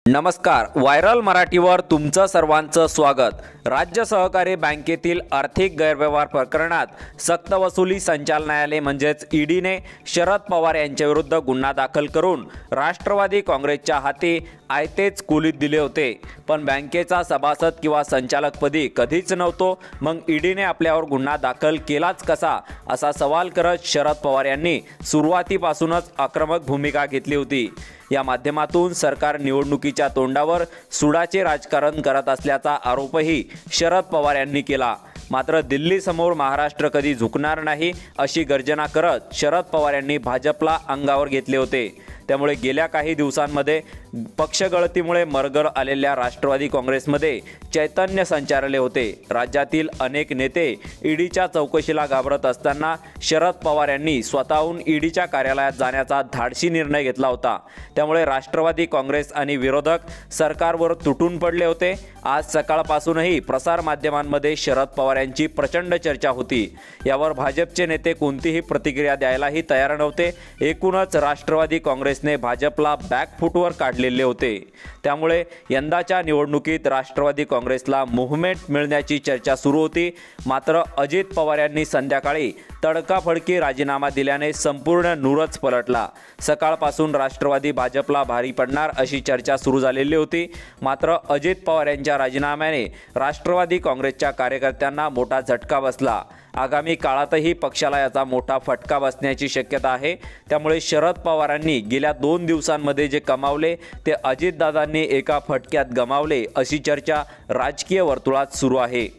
नमस्कार, व्हायरल मराठीवर तुमचं सर्वांचं स्वागत। राज्य सहकारी बँकेतील आर्थिक गैरव्यवहार प्रकरणात सक्तवसुली संचालनालय म्हणजेच ईडीने शरद पवार यांच्याविरुद्ध गुन्हा दाखल करून राष्ट्रवादी काँग्रेसच्या हाती आयतेच कुलीत दिले होते। पण बँकेचा सभासद किंवा संचालकपदी कधीच नव्हतो, मग ईडीने आपल्यावर गुन्हा दाखल केलाच कसा, असा सवाल करत शरद पवार यांनी सुरुवातीपासूनच आक्रमक भूमिका घेतली होती। या माध्यमातून सरकार निवडणुकीच्या तोंडावर सुडाचे राजकारण करत असल्याचा आरोपही शरद पवार यांनी केला। मात्र दिल्लीसमोर महाराष्ट्र कधी झुकणार नाही अशी गर्जना करत शरद पवार यांनी भाजपला अंगावर घेतले होते। त्यामुळे गेल्या काही दिवसांमध्ये पक्षगळतीमुळे मरगळ आलेल्या राष्ट्रवादी काँग्रेसमध्ये चैतन्य संचारले होते। राज्यातील अनेक नेते ईडीच्या चौकशीला घाबरत असताना शरद पवार यांनी स्वतःहून ईडीच्या कार्यालयात जाण्याचा धाडसी निर्णय घेतला होता। त्यामुळे राष्ट्रवादी काँग्रेस आणि विरोधक सरकारवर तुटून पडले होते। आज सकाळपासूनही प्रसार माध्यमांमध्ये शरद पवार यांची प्रचंड चर्चा होती। यावर भाजपचे नेते कोणतीही प्रतिक्रिया द्यायलाही तयार नव्हते। एकूणच राष्ट्रवादी काँग्रेसने भाजपला बॅकफूटवर काढलेले होते। त्यामुळे यंदाच्या निवडणुकीत राष्ट्रवादी काँग्रेसला मूव्हमेंट मिळण्याची चर्चा सुरू होती। मात्र अजित पवार यांनी संध्याकाळी तडकाफडकी राजीनामा दिल्याने संपूर्ण नूरच पलटला। सकाळपासून राष्ट्रवादी भाजपला भारी पडणार अशी चर्चा सुरू झालेली होती। मात्र अजित पवार यांच्या राजीनाम्याने राष्ट्रवादी काँग्रेसच्या कार्यकर्त्यांना मोठा झटका बसला। आगामी काळातही पक्षाला याचा मोठा फटका बसण्याची शक्यता आहे। त्यामुळे शरद पवारांनी गेल्या 2 दिवसांमध्ये जे कमावले ते अजितदादांनी एका फटक्यात गमावले अशी चर्चा राजकीय वर्तुळात सुरू आहे।